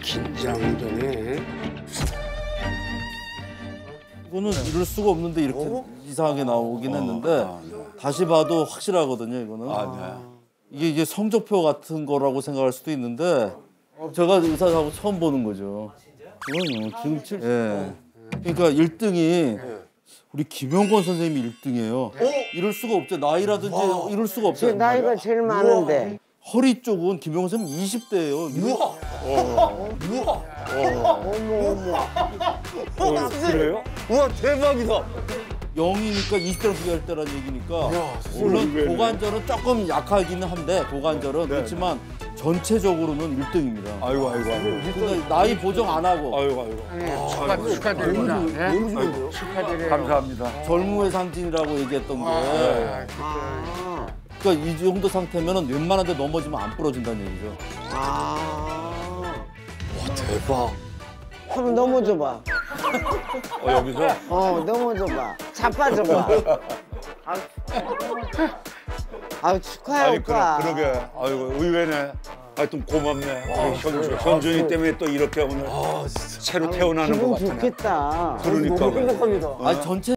긴장되네. 이거는 이럴 수가 없는데 이렇게 이상하게 나오긴 했는데 다시 봐도 확실하거든요, 이거는. 이게 성적표 같은 거라고 생각할 수도 있는데 제가 의사하고 처음 보는 거죠. 그럼요. 지금 예. 그러니까 1등이 우리 김영권 선생님이 1등이에요. 이럴 수가 없죠. 나이라든지 이럴 수가 없어요. 나이가 제일 많은데. 허리 쪽은 김영권 선생님 20대예요. 그래요? 우와 대박이다. 0이니까 20대랑 비교할 때라는 얘기니까 물론 고관절은 조금 약하기는 한데 고관절은 그렇지만 전체적으로는 1등입니다. 아이고. 근데 나이 보정 안 하고 아이고. 축하드립니다. 너무 좋은데요? 축하드려요. 감사합니다. 젊음의 상징이라고 얘기했던 게 그러니까 이 정도 상태면은 웬만한 데 넘어지면 안 부러진다는 얘기죠. 와 대박. 한번 넘어줘봐. 여기서? 넘어줘봐. 자빠져봐. 아유 축하해 오빠. 그러게. 아이고 의외네. 하여튼 고맙네. 현준이 때문에 또 이렇게 오늘 새로 태어나는 것 기분 같네. 좋겠다. 그러니까. 너무 행복합니다. 아니 전체